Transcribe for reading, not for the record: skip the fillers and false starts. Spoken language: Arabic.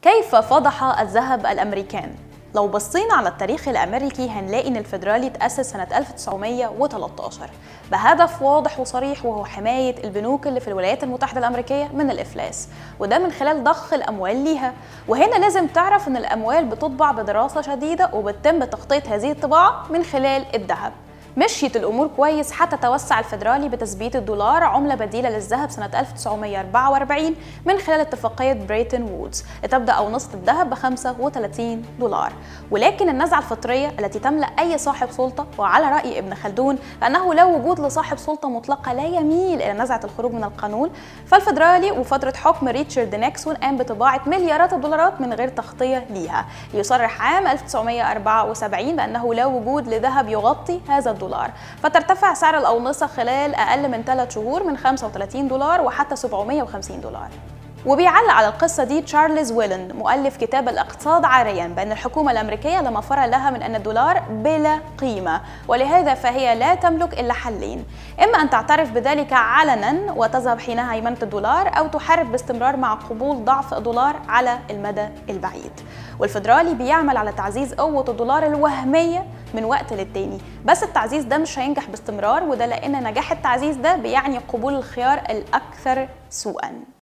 كيف فضح الذهب الأمريكان؟ لو بصينا على التاريخ الأمريكي هنلاقي إن الفيدرالي تأسس سنة 1913 بهدف واضح وصريح، وهو حماية البنوك اللي في الولايات المتحدة الأمريكية من الإفلاس، وده من خلال ضخ الأموال ليها. وهنا لازم تعرف إن الأموال بتطبع بدراسة شديدة، وبتتم تغطية هذه الطباعة من خلال الذهب. مشيت الأمور كويس حتى توسع الفيدرالي بتثبيت الدولار عملة بديلة للذهب سنة 1944 من خلال اتفاقية بريتن وودز لتبدأ أونصة الذهب ب $35. ولكن النزعة الفطرية التي تملأ أي صاحب سلطة، وعلى رأي ابن خلدون فأنه لا وجود لصاحب سلطة مطلقة لا يميل إلى نزعة الخروج من القانون، فالفيدرالي وفترة حكم ريتشارد نيكسون قام بطباعة مليارات الدولارات من غير تغطية ليها، ليصرح عام 1974 بأنه لا وجود لذهب يغطي هذا الدولار، فترتفع سعر الأونصة خلال أقل من 3 شهور من $35 وحتى $750. وبيعلق على القصة دي تشارلز ويلن مؤلف كتاب الاقتصاد عاريا بأن الحكومة الأمريكية لا مفر لها من أن الدولار بلا قيمة، ولهذا فهي لا تملك إلا حلين: إما أن تعترف بذلك علنا وتذهب حينها هيمنة الدولار، أو تحارب باستمرار مع قبول ضعف الدولار على المدى البعيد. والفيدرالي بيعمل على تعزيز قوة الدولار الوهمية من وقت للتاني، بس التعزيز ده مش هينجح باستمرار، وده لأن نجاح التعزيز ده بيعني قبول الخيار الأكثر سوءا.